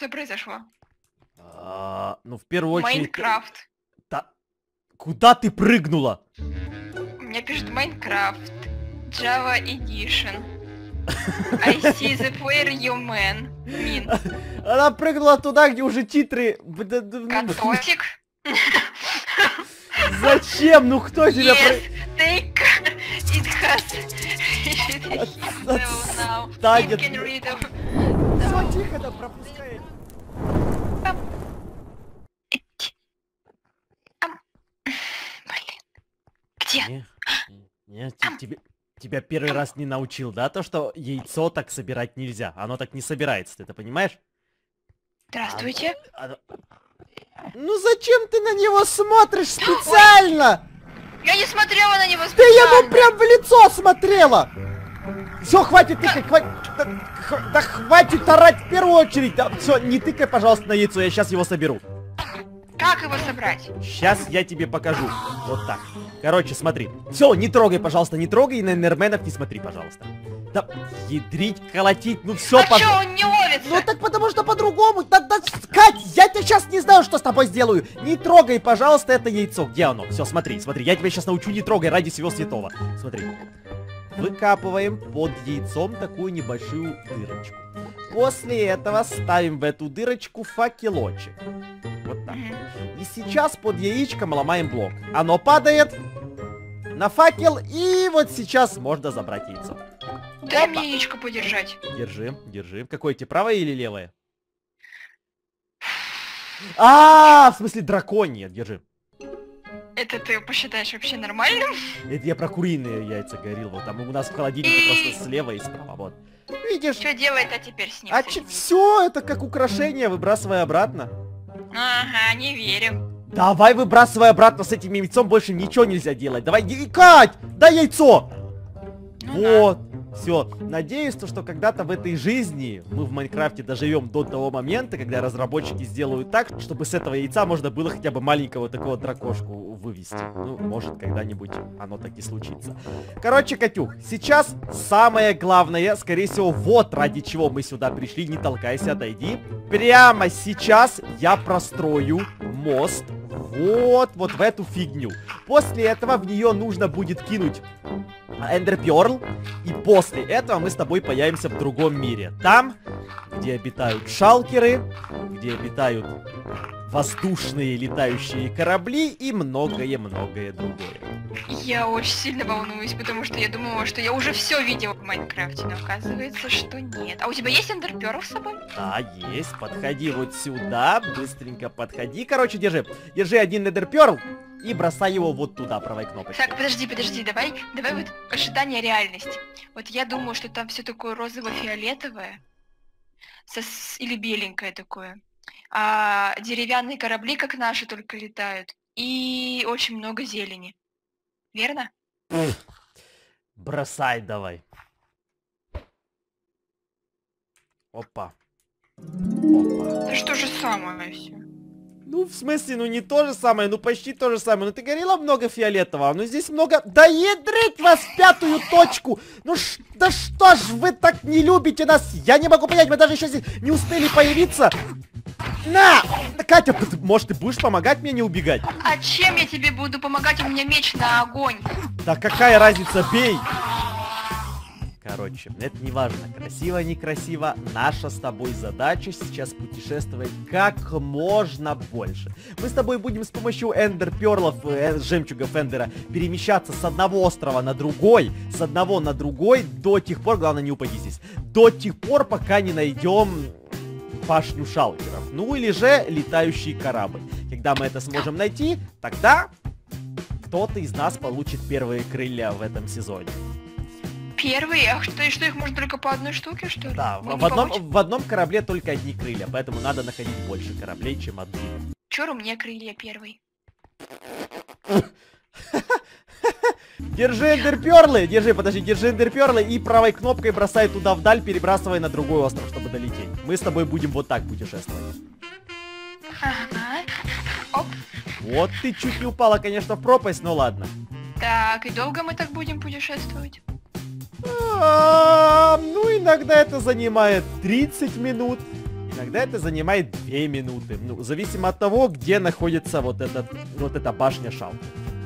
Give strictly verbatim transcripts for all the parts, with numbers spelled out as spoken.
что произошло? А, ну, в первую очередь... Майнкрафт. Да... Куда ты прыгнула? У меня пишет Майнкрафт. Java Edition. I see the player you man. Mean. Она прыгнула туда, где уже титры... Котик. Зачем? Ну кто тебя... Yes, take it has... Отстань. It can read of... Всё, тихо, да, пропускай. Блин. Где? Не, не, тебе... Тебя первый раз не научил, да? То, что яйцо так собирать нельзя. Оно так не собирается, ты это понимаешь? Здравствуйте. А, а... Ну зачем ты на него смотришь специально? Ой, я не смотрела на него специально. Ты специально. ему прям в лицо смотрела. Все, хватит тыкать, хватит. Да, да хватит орать в первую очередь. Да, все, не тыкай, пожалуйста, на яйцо, я сейчас его соберу. Как его собрать? Сейчас я тебе покажу. Вот так. Короче, смотри. Все, не трогай, пожалуйста, не трогай, и на энерменов не смотри, пожалуйста. Да, ядрить, колотить, ну все, а под... чё, он не ловится? Ну так потому что по-другому. Да, да, Кать, я тебя сейчас не знаю, что с тобой сделаю. Не трогай, пожалуйста, это яйцо. Где оно? Все, смотри, смотри, я тебя сейчас научу, не трогай, ради всего святого. Смотри. Выкапываем под яйцом такую небольшую дырочку. После этого ставим в эту дырочку факелочек. Вот так. И сейчас под яичком ломаем блок. Оно падает на факел, и вот сейчас можно забрать яйцо. Дай мне яичко подержать. Держи, держи. Какое тебе, правое или левое? А, в смысле драконье, держи. Это ты посчитаешь вообще нормальным? Это я про куриные яйца говорил. Вот там у нас в холодильнике просто слева и справа. Вот. Видишь? Что делает, а теперь с ним? А че, все, это как украшение, выбрасывай обратно. Ага, не верю. Давай выбрасывай обратно, с этим яйцом больше ничего нельзя делать. Давай, Кать, дай яйцо. Ну, вот. Да. Все, надеюсь, то, что когда-то в этой жизни мы в Майнкрафте доживем до того момента, когда разработчики сделают так, чтобы с этого яйца можно было хотя бы маленького такого дракошку вывести. Ну, может, когда-нибудь оно так и случится. Короче, Катюх, сейчас самое главное, скорее всего, вот ради чего мы сюда пришли, не толкайся, отойди. Прямо сейчас я прострою мост вот, вот в эту фигню. После этого в нее нужно будет кинуть эндерперл, и после этого мы с тобой появимся в другом мире. Там, где обитают шалкеры, где обитают воздушные летающие корабли и многое-многое другое. Я очень сильно волнуюсь, потому что я думала, что я уже все видела в Майнкрафте, но оказывается, что нет. А у тебя есть эндерперл с собой? Да, есть. Подходи вот сюда, быстренько подходи. Короче, держи. Держи один эндерперл и бросай его вот туда, правой кнопочкой. Так, подожди, подожди, давай, давай вот ожидание реальности. Вот я думаю, что там все такое розово-фиолетовое, со, или беленькое такое. А деревянные корабли, как наши, только летают. И очень много зелени. Верно? Бросай давай. Опа. Опа. Да что же самое все? Ну, в смысле, ну не то же самое, ну почти то же самое. Ну ты говорила много фиолетового, ну здесь много... Да ядрить вас в пятую точку! Ну ш... да что ж вы так не любите нас? Я не могу понять, мы даже еще здесь не успели появиться. На! Катя, может ты будешь помогать мне не убегать? А чем я тебе буду помогать? У меня меч на огонь. Да какая разница, бей! Короче, это не важно, красиво, некрасиво. Наша с тобой задача сейчас путешествовать как можно больше. Мы с тобой будем с помощью эндерперлов, э, жемчугов эндера, перемещаться с одного острова на другой, с одного на другой, до тех пор, главное не упади здесь, до тех пор, пока не найдем башню шалкеров. Ну или же летающий корабль. Когда мы это сможем найти, тогда кто-то из нас получит первые крылья в этом сезоне. Первые? А что, и что, их можно только по одной штуке, что ли? Да, в, в, одном, в одном корабле только одни крылья, поэтому надо находить больше кораблей, чем одни. Чёр у меня крылья первый. Держи эндерперлы, держи, подожди, держи эндерперлы и правой кнопкой бросай туда вдаль, перебрасывай на другой остров, чтобы долететь. Мы с тобой будем вот так путешествовать. Ага. Оп. Вот ты чуть не упала, конечно, в пропасть, но ладно. Так, и долго мы так будем путешествовать? А, ну, иногда это занимает тридцать минут, Иногда это занимает две минуты. Ну, зависимо от того, где находится вот, этот, вот эта башня шалки.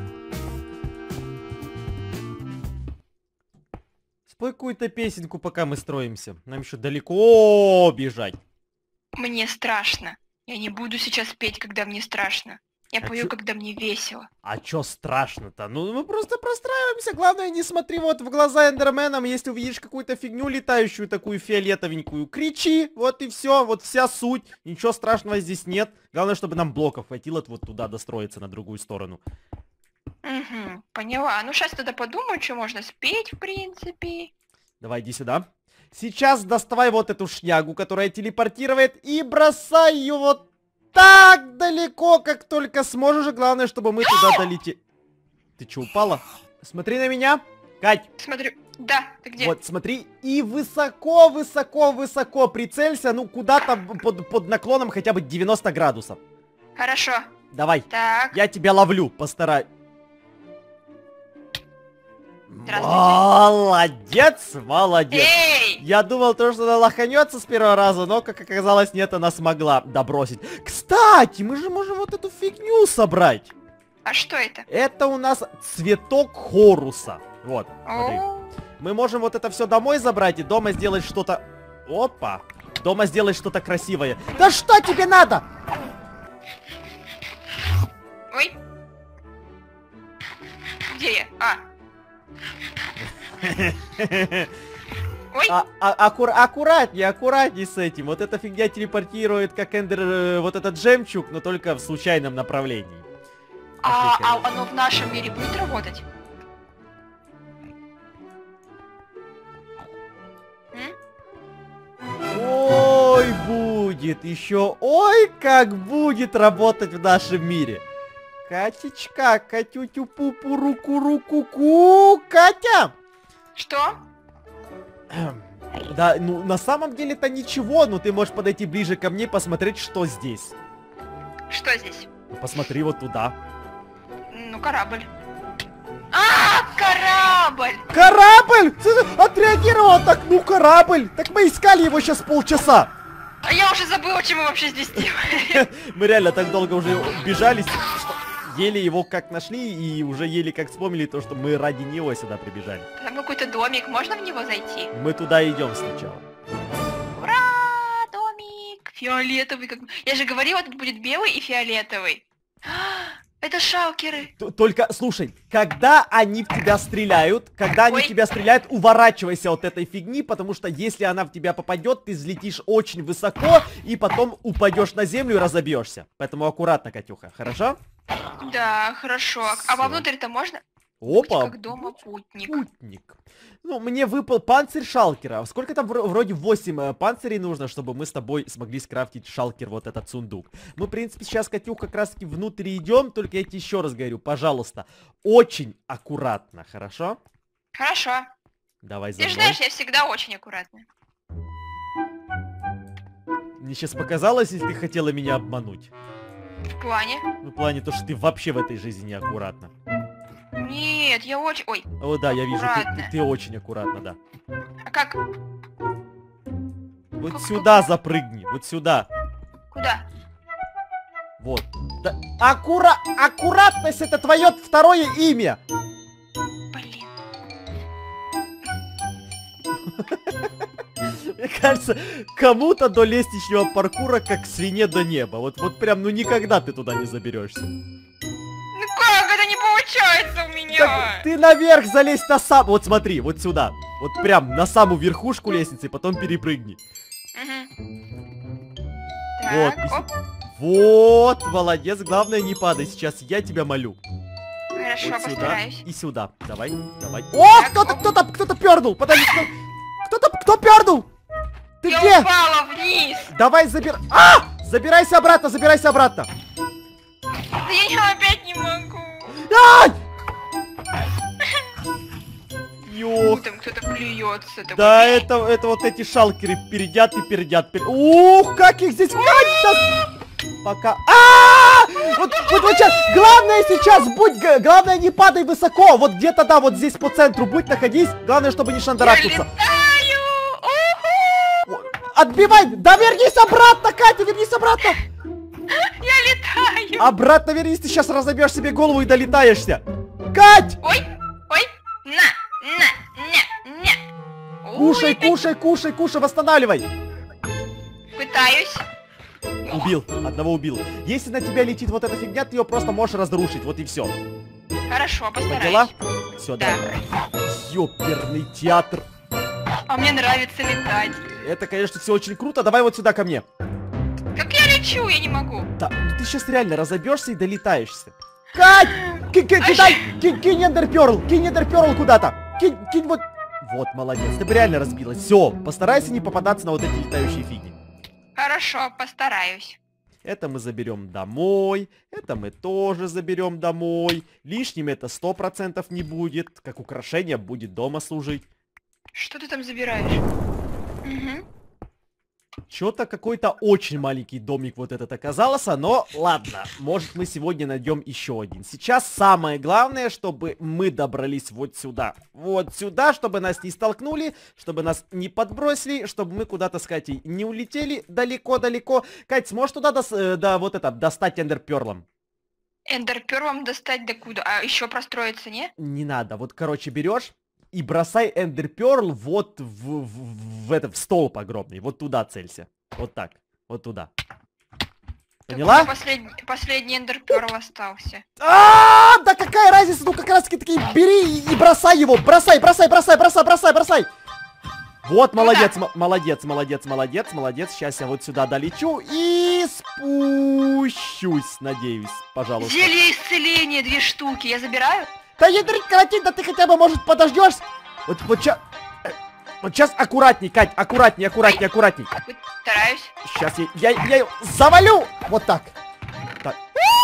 Спой какую-то песенку, пока мы строимся. Нам еще далеко бежать. Мне страшно. Я не буду сейчас петь, когда мне страшно. Я А пою, чё- когда мне весело. А чё страшно-то? Ну, мы просто простраиваемся. Главное, не смотри вот в глаза эндерменам. Если увидишь какую-то фигню летающую, такую фиолетовенькую, кричи. Вот и все. Вот вся суть. Ничего страшного здесь нет. Главное, чтобы нам блоков хватило вот туда достроиться, на другую сторону. Угу, поняла. Ну, сейчас тогда подумаю, что можно спеть, в принципе. Давай, иди сюда. Сейчас доставай вот эту шнягу, которая телепортирует, и бросай ее вот так далеко, как только сможешь. Главное, чтобы мы туда долетели. Ты что, упала? Смотри на меня. Кать. Смотрю. Да, ты где? Вот, смотри. И высоко, высоко, высоко прицелься. Ну, куда-то под, под наклоном хотя бы девяносто градусов. Хорошо. Давай. Так. Я тебя ловлю. Постараюсь. Здравствуйте. Молодец, молодец. Эй! Я думал, то, что она лоханется с первого раза, но, как оказалось, нет, она смогла добросить. Кстати, мы же можем вот эту фигню собрать. А что это? Это у нас цветок Хоруса. Вот, смотри. О, Мы можем вот это все домой забрать и дома сделать что-то... Опа. Дома сделать что-то красивое. Да что тебе надо? ой. Где я? А. Ой. А, а, аккур, аккуратнее, аккуратнее с этим. Вот эта фигня телепортирует, как эндер, э, вот этот жемчуг, но только в случайном направлении. А, Пошли, а короче. оно в нашем мире будет работать? М? Ой, будет еще, ой, как будет работать в нашем мире. Катечка, Катютю, пупу, руку, руку, ку, Катя. Что? Да, ну на самом деле-то ничего, но ты можешь подойти ближе ко мне и посмотреть, что здесь. Что здесь? Ну, посмотри вот туда. Ну, корабль. А, корабль! Корабль! Ты отреагировал так, ну корабль! Так мы искали его сейчас полчаса. А я уже забыла, чем мы вообще здесь делаем. Мы реально так долго уже бежали, что еле его как нашли и уже еле как вспомнили то, что мы ради него сюда прибежали. Там какой-то домик, можно в него зайти? Мы туда идем сначала. Ура, домик! Фиолетовый, как... Я же говорила, тут будет белый и фиолетовый. Это шалкеры. Т- Только, слушай, когда они в тебя стреляют, когда они Ой. в тебя стреляют, уворачивайся от этой фигни, потому что если она в тебя попадет, ты взлетишь очень высоко и потом упадешь на землю и разобьешься. Поэтому аккуратно, Катюха, хорошо? Да, хорошо. А Всё. вовнутрь-то можно? Опа, Как дома путник. путник. Ну, мне выпал панцирь шалкера. Сколько там вро- вроде восемь э, панцирей нужно, чтобы мы с тобой смогли скрафтить шалкер, вот этот сундук. Мы, в принципе, сейчас, Катюх, как раз таки внутрь идем, только я тебе еще раз говорю, пожалуйста, очень аккуратно, хорошо? Хорошо. Давай за Ты же мной. знаешь, я всегда очень аккуратная. Мне сейчас показалось, если ты хотела меня обмануть. В плане? В плане то, что ты вообще в этой жизни неаккуратна. Нет, я очень... Ой, О, да, я вижу, ты, Аккуратно. ты- ты очень аккуратна, да. а как? Вот Как- сюда запрыгни, вот сюда. Куда? Вот. Да, аккура... Аккуратность — это твое второе имя. Блин. Мне кажется, кому-то до лестничного паркура как свине до неба. Вот, вот прям, ну никогда ты туда не заберешься. Ну как? Это не получается у меня. Так ты наверх залезь на сам... Вот смотри, вот сюда. Вот прям на самую верхушку лестницы, и потом перепрыгни. Мгм. Вот, Так, и с- оп. Вот, молодец. Главное, не падай сейчас, я тебя молю. Хорошо, Вот сюда постараюсь. и сюда. Давай, давай. О, Так, кто-то, оп. кто-то, кто-то пернул. Подожди, кто- кто-то, кто пернул? Ты Я где? упала вниз. Давай, забир... А! Забирайся обратно, забирайся обратно. Да я опять не могу. Ай! Ну, Ёх. там кто-то плюется. такой. Да, это, это вот эти шалкеры передят и передят. пер- Ух, как их здесь много! Пока... А! Вот, вот, вот сейчас, главное сейчас будь, г- главное не падай высоко. Вот где-то, да, вот здесь по центру будь, находись. Главное, чтобы не Я шандарахнуться. летаю. Уху. А, отбивай! Да вернись обратно, Катя, вернись обратно! Я летаю! Обратно вернись, ты сейчас разобьешь себе голову и долетаешься! Кать! Ой, ой, на, на, на, на! Кушай, Ой, кушай, кушай, кушай, восстанавливай! пытаюсь. Убил, одного убил. Если на тебя летит вот эта фигня, ты ее просто можешь разрушить, вот и все. Хорошо, Поняла? постараюсь. Все, Да. да. Ёперный театр. А мне нравится летать. Это, конечно, все очень круто. Давай вот сюда ко мне. Как я лечу, я не могу. Да, ну ты сейчас реально разобьешься и долетаешься. Кать! Ки- ки- Кидай! Кинь, кинь эндерперл! Кинь эндерперл куда-то! Кинь, кинь вот... Вот, молодец, ты бы реально разбилась. Все, постарайся не попадаться на вот эти летающие фиги. Хорошо, постараюсь. Это мы заберем домой. Это мы тоже заберем домой. Лишним это сто процентов не будет. Как украшение будет дома служить. Что ты там забираешь? Угу. Чё-то какой-то очень маленький домик вот этот оказался, но ладно, может мы сегодня найдем еще один. Сейчас самое главное, чтобы мы добрались вот сюда. Вот сюда, чтобы нас не столкнули, чтобы нас не подбросили, чтобы мы куда-то с Катей не улетели далеко-далеко. Кать, сможешь туда дос э, да, вот это, достать эндерперлом? Эндерперлом достать докуда? А еще простроиться, не? Не надо, вот короче берешь и бросай эндерперл вот в, в, в, это, в столб огромный. Вот туда целься. Вот так. Вот туда. Поняла? Последний, последний эндерперл остался. А, да какая разница? Ну как раз таки такие бери и бросай его. Бросай, бросай, бросай, бросай, бросай, бросай. Вот, молодец, молодец, молодец, молодец, молодец. Сейчас я вот сюда долечу и спущусь, надеюсь, пожалуйста. Зелье исцеления, две штуки. Я забираю? Да ядрить колотить, да ты хотя бы, может, подождешь? Вот, вот сейчас... Вот сейчас аккуратней, Кать, аккуратней, аккуратней, аккуратней. Стараюсь. Сейчас я, я, я ее завалю! Вот так. Так.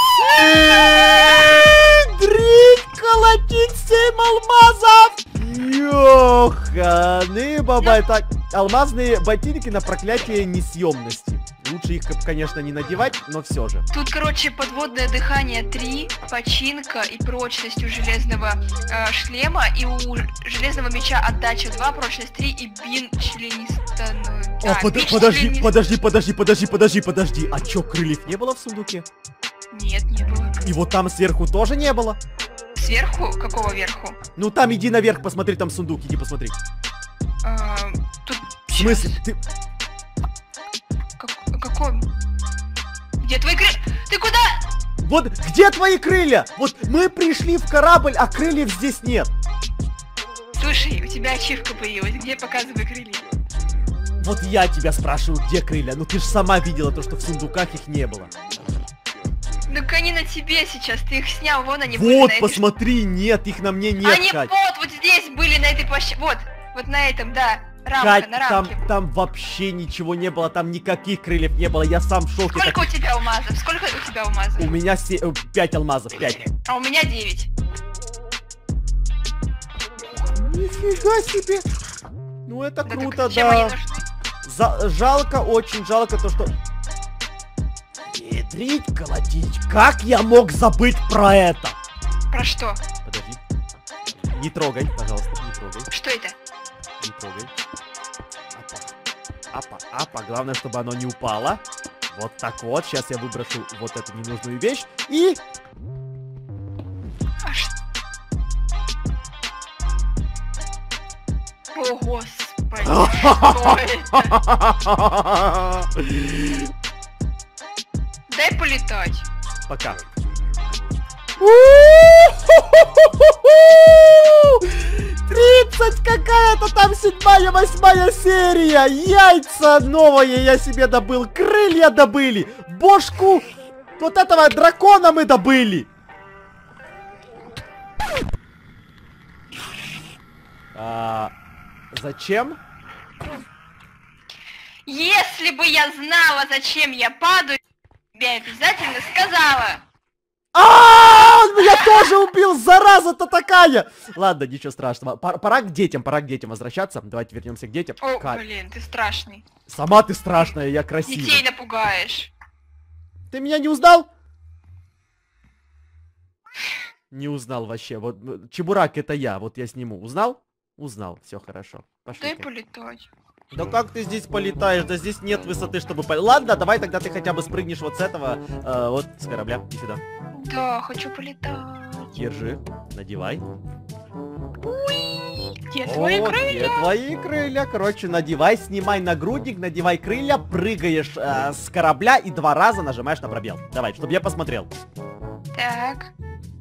Дрить колотить семь алмазов! Ёханы бабай. Так, алмазные ботинки на проклятие несъемности. Лучше их, конечно, не надевать, но все же. Тут, короче, подводное дыхание три, починка и прочность у железного э, шлема, и у железного меча отдача два, прочность три и бин членистонную. А, под подожди, подожди, подожди, подожди, подожди, подожди. А чё, крыльев не было в сундуке? Нет, не было. И вот там сверху тоже не было? Сверху? Какого верху? Ну там иди наверх, посмотри, там сундук, иди посмотри. А, тут... В смысле? Ты... Как... Какой? Где твои крылья? Ты куда? Вот где твои крылья? Вот мы пришли в корабль, а крыльев здесь нет. Слушай, у тебя ачивка появилась. Где показывай крылья? Вот я тебя спрашиваю, где крылья? Ну ты же сама видела то, что в сундуках их не было. Так они на тебе сейчас, ты их снял, вон они вот, были. Вот, посмотри, нет, их на мне нет, они Кать. вот, вот здесь были, на этой площадке. Вот, вот на этом, да. Рамка, Кать, на там, рамке. там вообще ничего не было, там никаких крыльев не было, я сам в шоке. Сколько так... у тебя алмазов? Сколько у тебя алмазов? У меня се... пять алмазов, пять. А у меня девять. Нифига себе. Ну это Да, круто, зачем они да. нужны? За... Жалко, очень жалко то, что... Ядрить, колотить. Как я мог забыть про это? Про что? Подожди. Не трогай, пожалуйста, не трогай. Что это? Не трогай. Апа. Апа, апа. Главное, чтобы оно не упало. Вот так вот. Сейчас я выброшу вот эту ненужную вещь. И... А ш... О, господи, что это? Дай полетать. Пока. тридцать какая-то там седьмая, восьмая серия. Яйца новые я себе добыл. Крылья добыли. Бошку вот этого дракона мы добыли. А, зачем? Если бы я знала, зачем я падаю, я обязательно сказала. А, он меня тоже убил, зараза-то такая. Ладно, ничего страшного. Пора к детям, пора к детям возвращаться. Давайте вернемся к детям. О, блин, ты страшный. Сама ты страшная, я красивый. Детей напугаешь. Ты меня не узнал? Не узнал вообще. Вот Чебурак это я, вот я сниму. Узнал? Узнал, все хорошо. Пошли. Дай полетать. Да как ты здесь полетаешь? Да здесь нет высоты, чтобы... По... Ладно, давай тогда ты хотя бы спрыгнешь вот с этого, э, вот с корабля. Иди сюда. Да, хочу полетать. Держи, надевай. Уи, где твои О, крылья? где твои крылья? Короче, надевай, снимай нагрудник, надевай крылья, прыгаешь э, с корабля и два раза нажимаешь на пробел. Давай, чтобы я посмотрел. Так.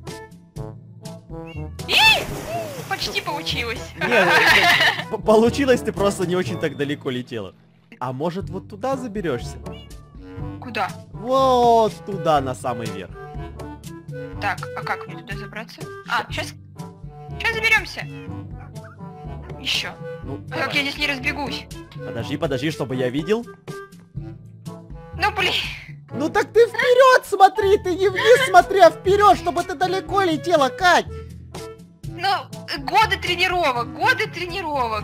И! Почти получилось. Нет, п- получилось, ты просто не очень так далеко летела. А может вот туда заберешься? Куда? Вот туда, на самый верх. Так, а как мне туда забраться? А, сейчас... Сейчас заберемся. Еще. Ну, А как давай. я здесь не разбегусь? Подожди, подожди, чтобы я видел. Ну, блин. Ну так ты вперед смотри, ты не вниз смотри, а вперед, чтобы ты далеко летела, Кать. Ну, годы тренировок, годы тренировок.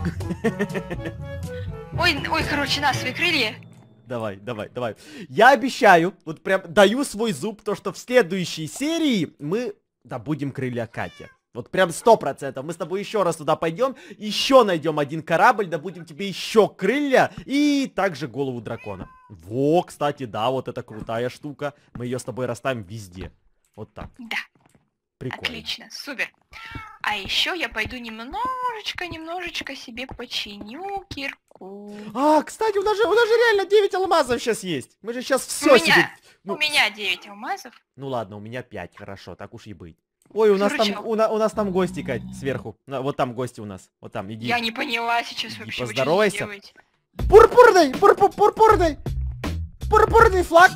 Ой, ой, короче, на свои крылья. Давай, давай, давай. Я обещаю, вот прям даю свой зуб, то что в следующей серии мы добудем крылья Кати. Вот прям сто процентов. Мы с тобой еще раз туда пойдем, еще найдем один корабль, добудем тебе еще крылья и также голову дракона. Во, кстати, да, вот это крутая штука. Мы ее с тобой расставим везде. Вот так. Да. Прикольно. Отлично, супер. А еще я пойду немножечко, немножечко себе починю кирку. А, кстати, у нас же, у нас же реально девять алмазов сейчас есть. Мы же сейчас все У меня, себе... Ну, у меня девять алмазов. ну ладно, у меня пять, хорошо, так уж и быть. Ой, у нас Короче, там, у, на- у нас там гости, Кать, сверху. На- Вот там гости у нас. Вот там, иди. Я не поняла сейчас Иди вообще, вы что поздоровайся. делаете? Пурпурный, пурпу, пурпурный, пурпурный флаг.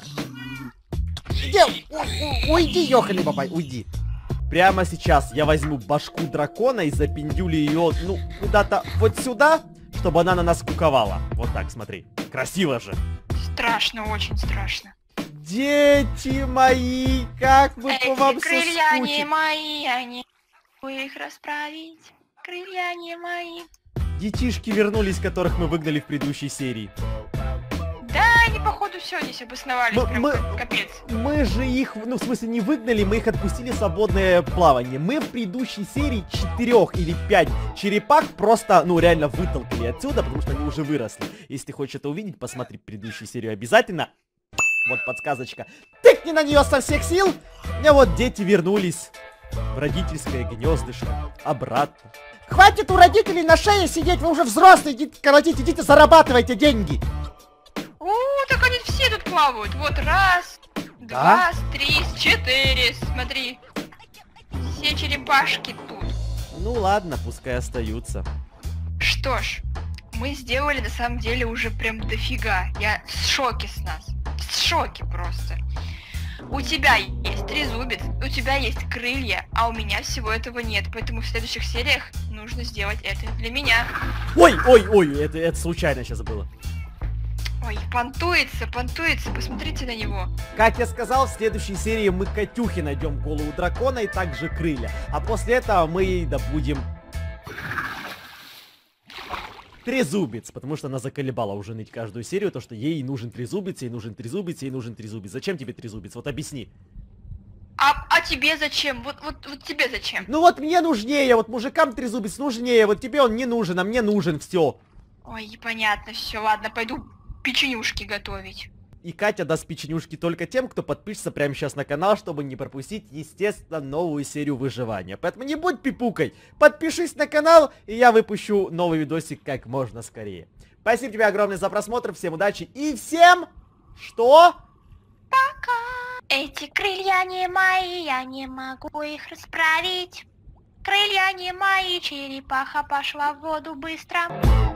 Иди, у- у- уйди, ёханый бабай, уйди. Прямо сейчас я возьму башку дракона и запиндюлю ее, ну, куда-то вот сюда, чтобы она на нас куковала. Вот так, смотри. Красиво же. Страшно, очень страшно. Дети мои, как мы по Эти вам крылья не соскучились. мои, они... Вы их расправить. Крылья не мои. Детишки вернулись, которых мы выгнали в предыдущей серии. Да, они походу все здесь обосновались, Мы- прям мы- как- капец. Мы же их, ну в смысле не выгнали, мы их отпустили в свободное плавание. Мы в предыдущей серии четырех или пять черепах просто, ну реально вытолкали отсюда, потому что они уже выросли. Если ты хочешь это увидеть, посмотри предыдущую серию обязательно. Вот подсказочка. Тыкни на нее со всех сил. И вот дети вернулись в родительское гнездышко. Обратно. Хватит у родителей на шее сидеть, вы уже взрослые, идите колотить, идите зарабатывайте деньги. О, так они все тут плавают. Вот раз, Да? два, три, четыре. Смотри. Все черепашки тут. Ну ладно, пускай остаются. Что ж, мы сделали на самом деле уже прям дофига. Я в шоке с нас. В шоке просто. У тебя есть трезубец, у тебя есть крылья, а у меня всего этого нет. Поэтому в следующих сериях нужно сделать это для меня. Ой, ой, ой, это, это случайно сейчас было. Ой, понтуется, понтуется, посмотрите на него. Как я сказал, в следующей серии мы Катюхе найдем голову дракона и также крылья. А после этого мы ей добудем трезубец, потому что она заколебала уже ныть каждую серию, то что ей нужен трезубец, ей нужен трезубец, ей нужен трезубец. Зачем тебе трезубец? Вот объясни. А, а тебе зачем? Вот, вот, вот тебе зачем? Ну вот мне нужнее, вот мужикам трезубец нужнее, вот тебе он не нужен, а мне нужен, все. Ой, понятно, все, ладно, пойду печенюшки готовить. И Катя даст печенюшки только тем, кто подпишется прямо сейчас на канал, чтобы не пропустить, естественно, новую серию выживания. Поэтому не будь пипукой, подпишись на канал, и я выпущу новый видосик как можно скорее. Спасибо тебе огромное за просмотр, всем удачи и всем... Что? Пока! Эти крылья не мои, я не могу их расправить. Крылья не мои, черепаха пошла в воду быстро.